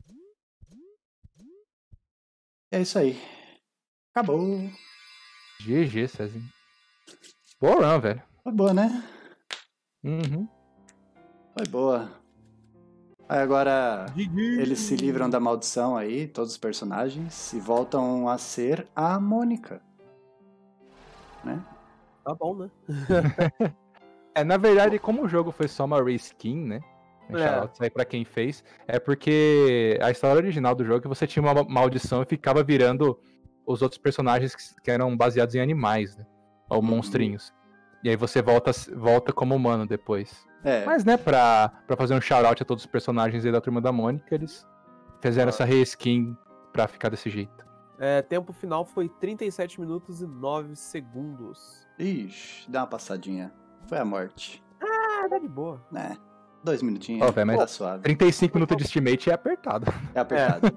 É isso aí. Acabou. GG, Cezinho. Boa run, velho. Foi boa, né? Uhum. Foi boa. Aí agora eles se livram da maldição aí, todos os personagens, e voltam a ser a Mônica. Né? Tá bom, né? Na verdade, como o jogo foi só uma reskin, né? Shoutouts aí pra quem fez. É porque a história original do jogo é que você tinha uma maldição e ficava virando os outros personagens que eram baseados em animais, né? Ou monstrinhos. E aí você volta como humano depois. Mas, né, pra fazer um shoutout a todos os personagens aí da Turma da Mônica, eles fizeram essa reskin pra ficar desse jeito. Tempo final foi 37 minutos e 9 segundos. Ixi, dá uma passadinha. Foi a morte. Tá de boa. 2 minutinhos, mas tá suave. 35 minutos de estimate é apertado. É apertado.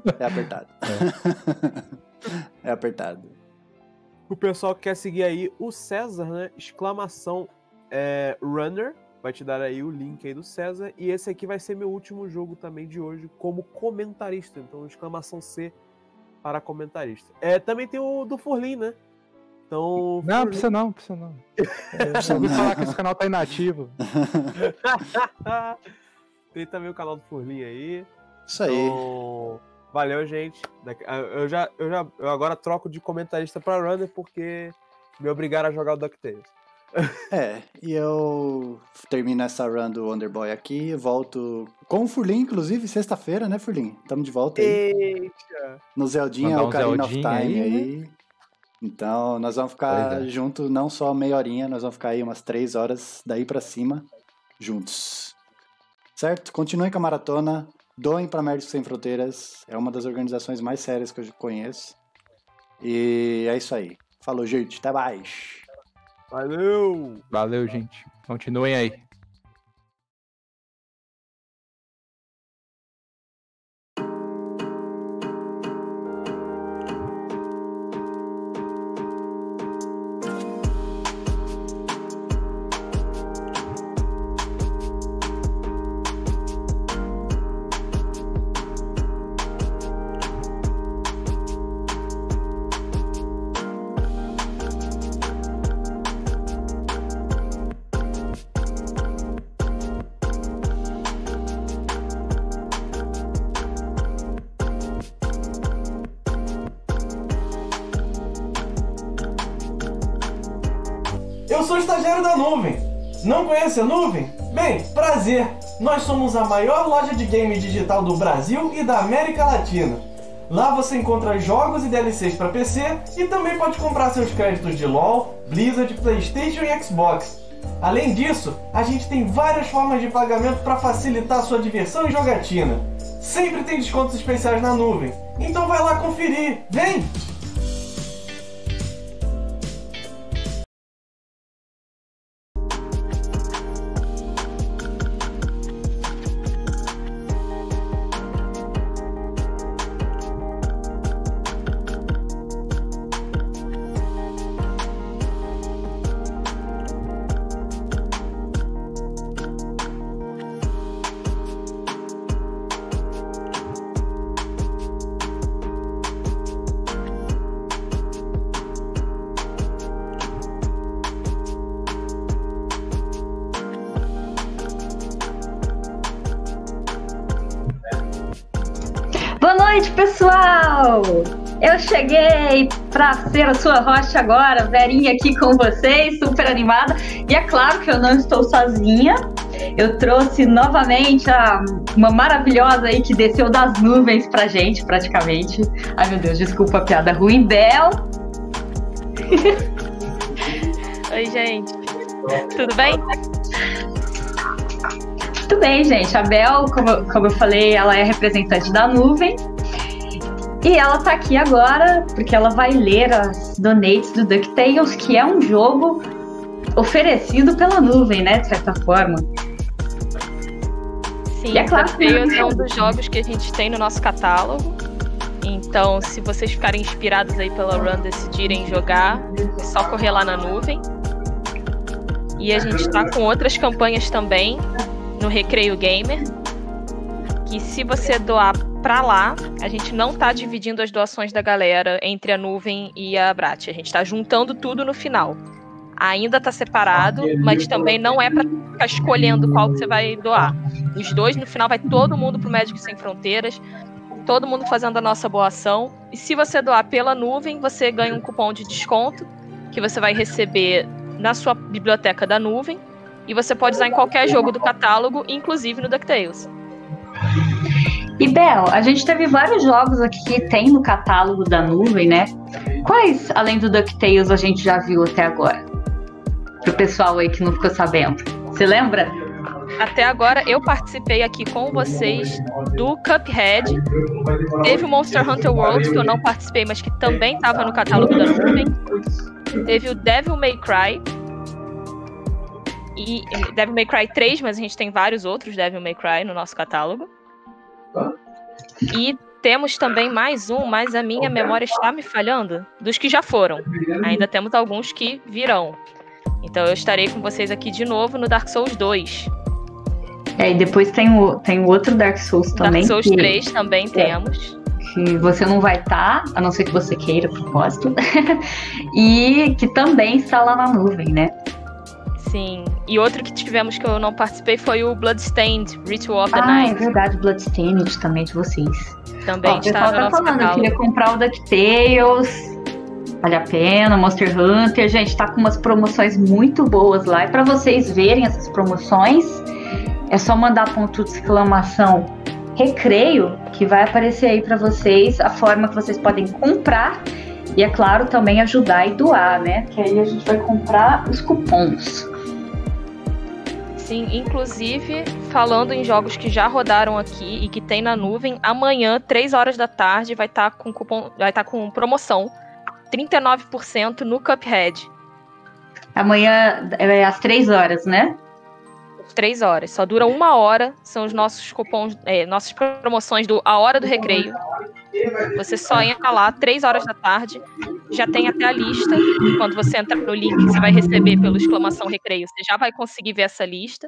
É apertado. O pessoal que quer seguir aí o César, né? Exclamação Runner. Vai te dar aí o link aí do César. E esse aqui vai ser meu último jogo também de hoje como comentarista. Então, exclamação C para comentarista. Também tem o do Furlin, né? Então, não, precisa não. Eu ouvi falar que esse canal tá inativo. Tem também o canal do Furlin aí. Isso aí. Então, valeu, gente. Eu agora troco de comentarista para Runner porque me obrigaram a jogar o DuckTales. E eu termino essa run do Wonderboy aqui e volto com o Furlin, inclusive, sexta-feira, né, Furlin? Tamo de volta aí. Eita! No Zeldinha, Ocarina of Time aí. Então, nós vamos ficar juntos, não só meia horinha, nós vamos ficar aí umas 3 horas daí pra cima, juntos. Certo? Continuem com a maratona, doem pra Médicos Sem Fronteiras, é uma das organizações mais sérias que eu conheço. E é isso aí. Falou, gente, até mais! Valeu, gente. Continuem aí. Eu sou estagiário da Nuvem. Não conhece a Nuvem? Bem, prazer. Nós somos a maior loja de games digital do Brasil e da América Latina. Lá você encontra jogos e DLCs para PC e também pode comprar seus créditos de LoL, Blizzard, PlayStation e Xbox. Além disso, a gente tem várias formas de pagamento para facilitar a sua diversão e jogatina. Sempre tem descontos especiais na Nuvem. Então vai lá conferir. Vem! Boa noite, pessoal! Eu cheguei para ser a sua host agora, Verinha aqui com vocês, super animada. E é claro que eu não estou sozinha. Eu trouxe novamente uma maravilhosa aí que desceu das nuvens pra gente, praticamente. Ai, meu Deus, desculpa a piada ruim. Bel. Oi, gente. Tudo bem? Tudo bem, gente. A Bel, como eu falei, ela é representante da Nuvem. E ela tá aqui agora porque ela vai ler as donates do DuckTales, que é um jogo oferecido pela Nuvem, né, de certa forma. Sim, é claro, DuckTales é um dos jogos que a gente tem no nosso catálogo. Então, se vocês ficarem inspirados aí pela run, decidirem jogar, é só correr lá na Nuvem. E a gente tá com outras campanhas também no Recreio Gamer, que se você doar pra lá, a gente não tá dividindo as doações da galera entre a Nuvem e a Brat. A gente tá juntando tudo no final. Ainda tá separado, mas também não é pra ficar escolhendo qual que você vai doar. Os dois, no final, vai todo mundo pro Médicos Sem Fronteiras, todo mundo fazendo a nossa boa ação. E se você doar pela Nuvem, você ganha um cupom de desconto, que você vai receber na sua biblioteca da Nuvem, E você pode usar em qualquer jogo do catálogo, inclusive no DuckTales. E Bel, a gente teve vários jogos aqui que tem no catálogo da nuvem, né? Quais, além do DuckTales, a gente já viu até agora? Pro pessoal aí que não ficou sabendo. Você lembra? Até agora eu participei aqui com vocês do Cuphead. Teve o Monster Hunter World, que eu não participei, mas que também estava no catálogo da nuvem. Teve o Devil May Cry. E Devil May Cry 3, mas a gente tem vários outros Devil May Cry no nosso catálogo. E temos também mais um, mas a minha memória está me falhando, dos que já foram. Ainda temos alguns que virão. Então eu estarei com vocês aqui de novo no Dark Souls 2. E depois tem o outro Dark Souls também. Dark Souls 3 também temos. Que você não vai estar, a não ser que você queira, a propósito. E que também está lá na nuvem, né? Sim. E outro que tivemos que eu não participei foi o Bloodstained, Ritual of the Night. É verdade, Bloodstained também de vocês. Também está no nosso falando, catálogo. eu queria comprar o DuckTales, vale a pena, Monster Hunter, gente, tá com umas promoções muito boas lá. E pra vocês verem essas promoções, é só mandar ponto de exclamação recreio, que vai aparecer aí pra vocês a forma que vocês podem comprar. E é claro, também ajudar e doar, né? Que aí a gente vai comprar os cupons. Sim, inclusive, falando em jogos que já rodaram aqui e que tem na nuvem, amanhã, 3 horas da tarde, vai estar com cupom, vai estar com promoção, 39% no Cuphead. Amanhã é às 3 horas, né? 3 horas, só dura 1 hora, são os nossos cupons, nossas promoções do A Hora do Recreio. Você só entra lá, 3 horas da tarde, já tem até a lista. Quando você entra no link que você vai receber pelo exclamação recreio, você já vai conseguir ver essa lista.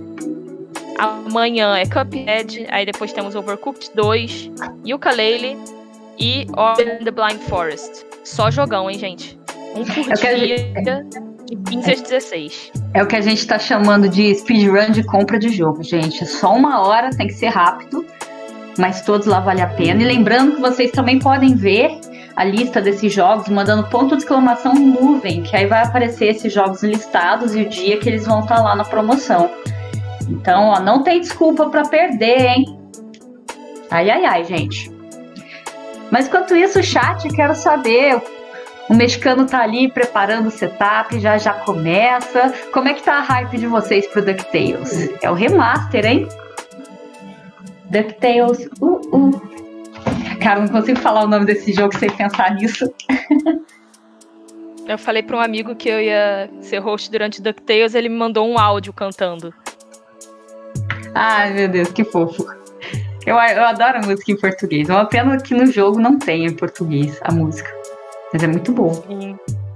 Amanhã é Cuphead, aí depois temos Overcooked 2, Yooka-Laylee e Ori and the Blind Forest. Só jogão, hein, gente? Um por dia, de 15 às 16. É o que a gente tá chamando de speedrun de compra de jogo, gente. É só 1 hora, tem que ser rápido, mas todos lá vale a pena. E lembrando que vocês também podem ver a lista desses jogos mandando ponto de exclamação nuvem, que aí vai aparecer esses jogos listados e o dia que eles vão estar lá na promoção. Então, ó, não tem desculpa pra perder, hein? Ai, ai, ai, gente. Mas enquanto isso, o chat, quero saber... O mexicano tá ali preparando o setup, já começa. Como é que tá a hype de vocês pro DuckTales? É o remaster, hein? DuckTales, Cara, não consigo falar o nome desse jogo sem pensar nisso. Eu falei pra um amigo que eu ia ser host durante o DuckTales, ele me mandou um áudio cantando. Ai, meu Deus, que fofo. Eu adoro a música em português. É uma pena que no jogo não tenha em português a música. Mas é muito bom. Sim.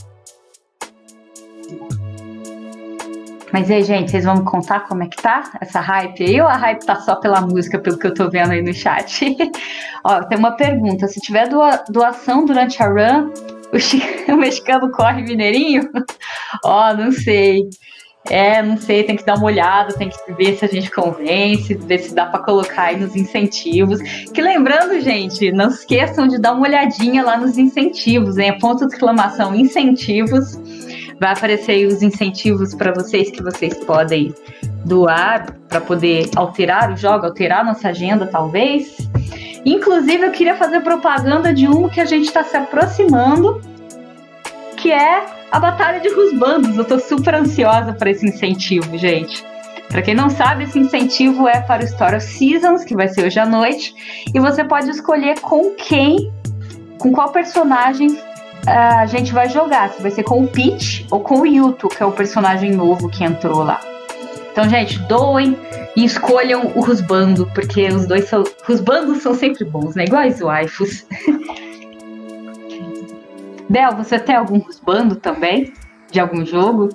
Mas e aí, gente, vocês vão me contar como é que tá essa hype aí? Ou a hype tá só pela música, pelo que eu tô vendo aí no chat? Ó, tem uma pergunta. Se tiver doação durante a run, o mexicano corre mineirinho? Ó, não sei. Não sei, tem que dar uma olhada, tem que ver se a gente convence, ver se dá pra colocar aí nos incentivos. Que lembrando, gente, não se esqueçam de dar uma olhadinha lá nos incentivos, hein? Ponto de exclamação, incentivos. Vai aparecer aí os incentivos para vocês que vocês podem doar para poder alterar o jogo, alterar nossa agenda, talvez. Inclusive, eu queria fazer propaganda de um que a gente está se aproximando, que é a Batalha de Rusbandos. Eu tô super ansiosa para esse incentivo, gente. Para quem não sabe, esse incentivo é para o Story of Seasons, que vai ser hoje à noite. E você pode escolher com qual personagem a gente vai jogar. Se vai ser com o Peach ou com o Yuto, que é o personagem novo que entrou lá. Então, gente, doem e escolham o Rusbando, porque os dois são... Rusbandos são sempre bons, né? Iguais waifus. Bel, você tem algum Rusbando também? De algum jogo?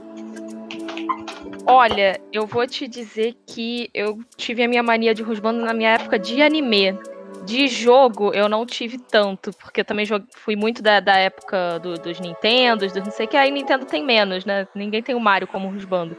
Olha, eu vou te dizer que eu tive a minha mania de Rusbando na minha época de anime. De jogo, eu não tive tanto, porque eu também fui muito da época dos Nintendos, não sei o que, aí Nintendo tem menos, né? Ninguém tem o Mario como Rusbando.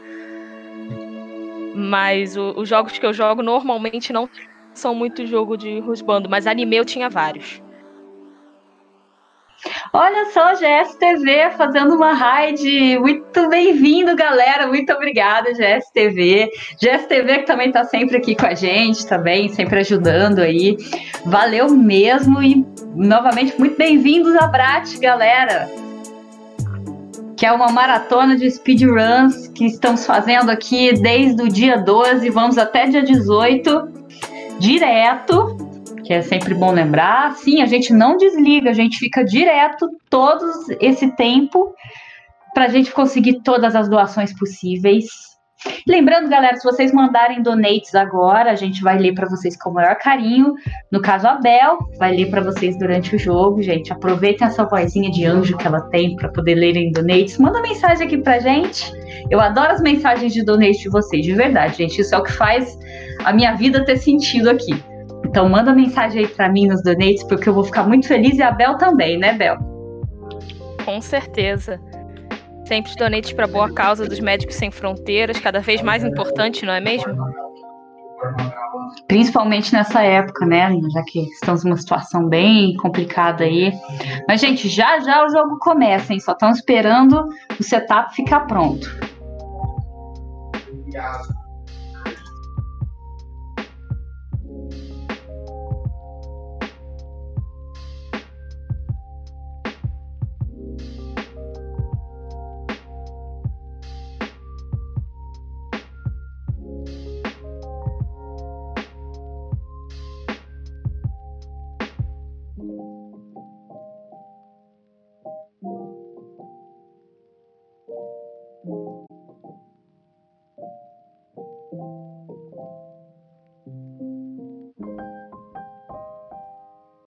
Mas os jogos que eu jogo normalmente não são muito jogo de Rusbando, mas anime eu tinha vários. Olha só, GSTV fazendo uma raid. Muito bem-vindo, galera. Muito obrigada, GSTV. GSTV que também tá sempre aqui com a gente, também, sempre ajudando aí. Valeu mesmo e, novamente, muito bem-vindos a Brat, galera. Que é uma maratona de speedruns que estamos fazendo aqui desde o dia 12, vamos até dia 18, direto, que é sempre bom lembrar. Sim, a gente não desliga, a gente fica direto todo esse tempo para a gente conseguir todas as doações possíveis. Lembrando, galera, se vocês mandarem donates agora, a gente vai ler para vocês com o maior carinho. No caso, a Bel vai ler para vocês durante o jogo, gente. Aproveitem essa vozinha de anjo que ela tem para poder lerem donates. Manda mensagem aqui pra gente. Eu adoro as mensagens de donate de vocês, de verdade, gente. Isso é o que faz a minha vida ter sentido aqui. Então, manda mensagem aí para mim nos donates, porque eu vou ficar muito feliz e a Bel também, né, Bel? Com certeza. Sempre donates para boa causa dos Médicos Sem Fronteiras, cada vez mais importante, não é mesmo? Principalmente nessa época, né? Já que estamos numa situação bem complicada aí. Mas, gente, já o jogo começa, hein? Só estão esperando o setup ficar pronto.